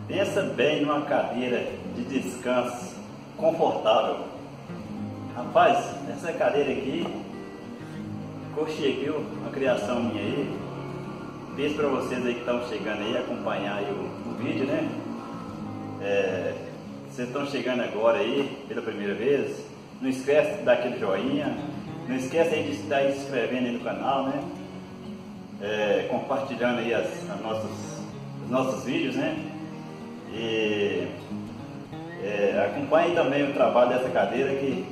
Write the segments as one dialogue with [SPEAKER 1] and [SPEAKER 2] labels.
[SPEAKER 1] Pensa bem numa cadeira de descanso confortável. Rapaz, essa cadeira aqui, Cocheguil, uma criação minha aí. Beijo para vocês aí que estão chegando aí, acompanhar aí o vídeo, né? Vocês estão chegando agora aí pela primeira vez, não esquece de dar aquele joinha, não esquece aí de estar se inscrevendo aí no canal, né? Compartilhando aí os nossos vídeos, né? E acompanhe também o trabalho dessa cadeira que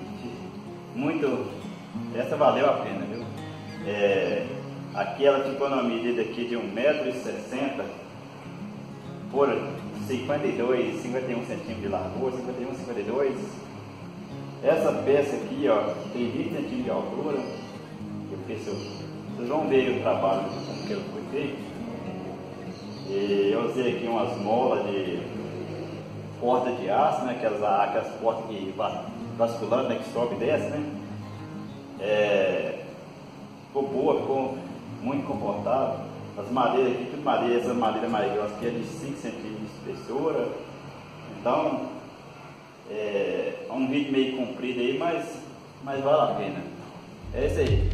[SPEAKER 1] essa valeu a pena, viu? Aqui ela ficou numa medida aqui de 1,60 m por 52, 51 centímetros de largura, 51, 52. Essa peça aqui, ó, tem 20 centímetros de altura. Vocês vão ver o trabalho como que ele foi feito. E eu usei aqui umas molas de porta de aço, né? Aquelas portas que basculando, né? Que sobe e desce, né? Ficou boa, ficou muito confortável. As madeiras aqui, tudo madeira, essa madeira mais grossa aqui é de 5 centímetros de espessura. Então, é um vídeo meio comprido aí, mas vale a pena. É isso aí.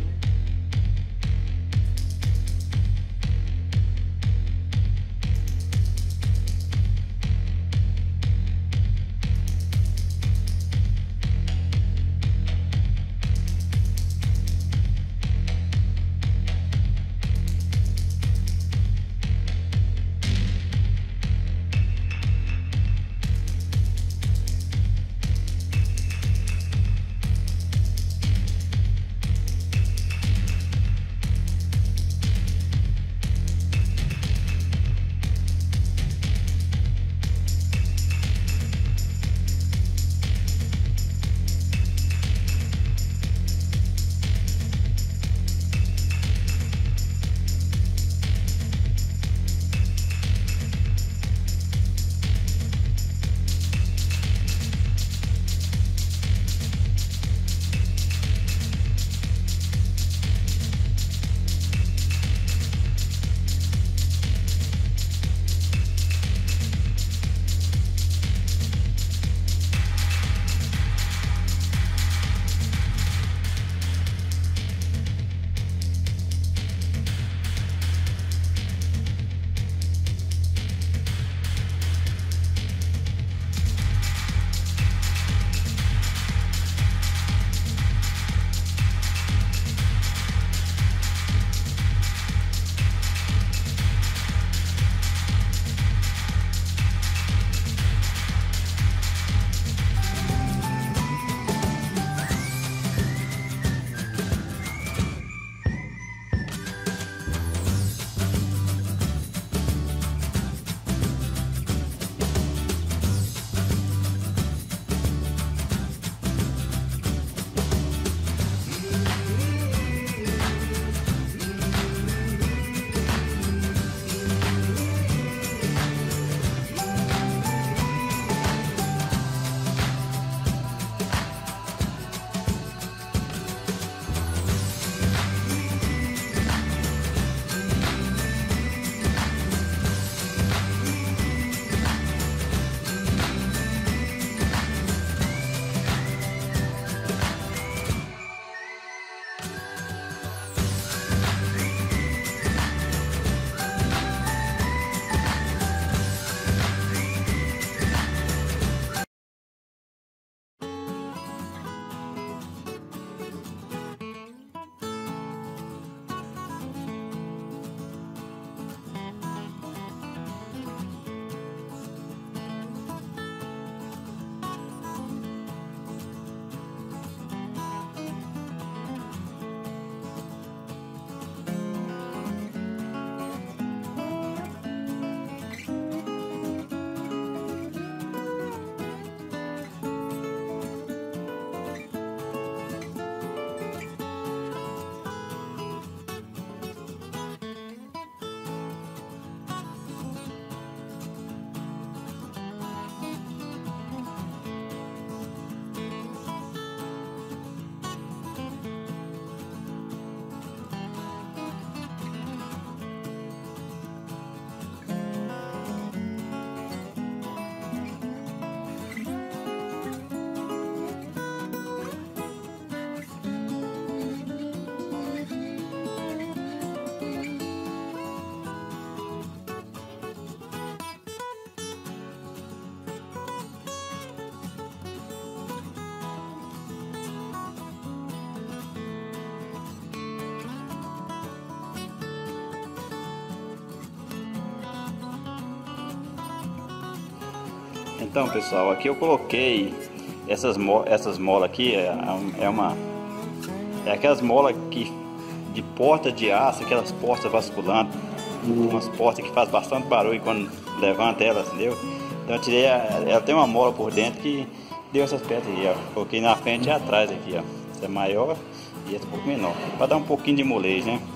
[SPEAKER 1] Então, pessoal, aqui eu coloquei essas molas aqui, é aquelas molas de porta de aço, aquelas portas basculantes, umas portas que faz bastante barulho quando levanta elas, entendeu? Então eu tirei, ela tem uma mola por dentro que deu essas peças aqui, ó. Coloquei na frente e atrás aqui, ó. Essa é maior e essa é um pouco menor, para dar um pouquinho de molejo, né?